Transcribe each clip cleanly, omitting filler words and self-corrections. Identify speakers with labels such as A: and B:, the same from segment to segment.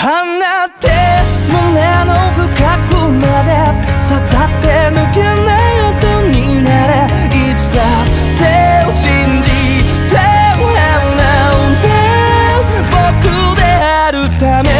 A: 放って胸の深くまで刺さって抜けない音になれ、いつだって信じて笑うんだ僕であるため。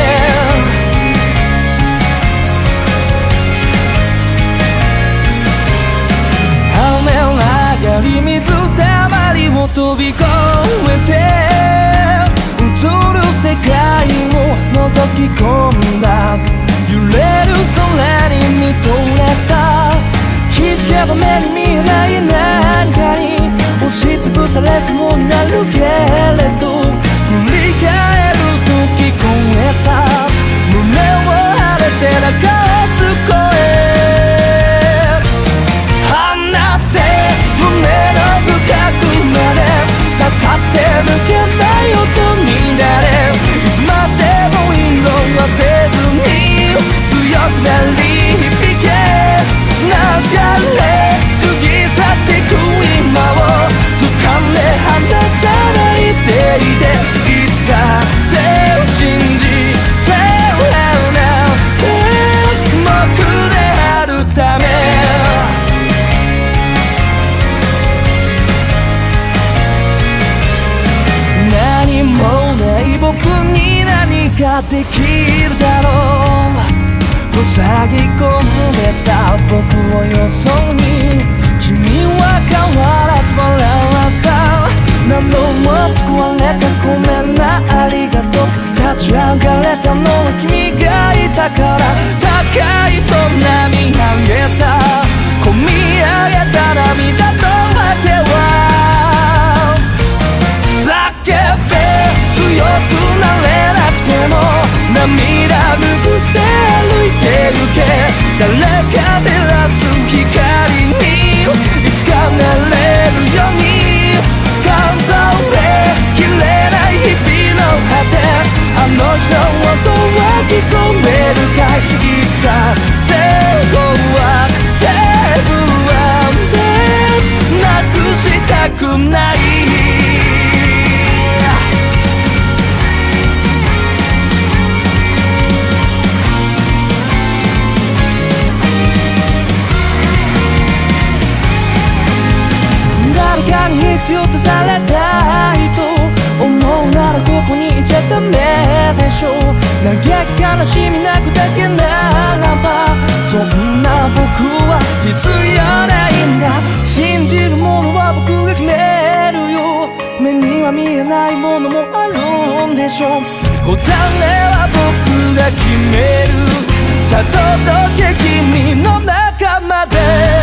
A: 雨上がり水たまりを飛び越えて映る世界を覗き込んだ、揺れる空に見とれた、気づけば目に見えない何かに押しつぶされそうになるけれど、振り返ると聞こえた胸を張れて中をつこえ、放って胸の深くまで刺さって抜けない音になれ、いつまでも色あせずに強くなり響け、流れ過ぎ去ってく今を掴んで離さないでいて、いつだって信じて笑って僕であるため。何もない僕に何ができるだろう、塞ぎ込んでた僕をよそに君は変わらず笑った、何度も救われたごめんなありがとう、立ち上がれたのは君がいたから、高い空見上げた込み上げた涙の訳は、叫べ強くなれなくても涙拭って歩いてゆけ、誰か照らす光にいつかなれるように、数えきれない日々の果て、あの日の音は聞こえるかい、いつだって怖くて不安です、なくしたくない。誰かに必要とされたいと思うならここにいちゃダメでしょう、嘆き悲しみなくだけならばそんな僕は必要ないんだ、信じるものは僕が決めるよ、目には見えないものもあるんでしょう、答えは僕が決める、さあ届け君の中まで。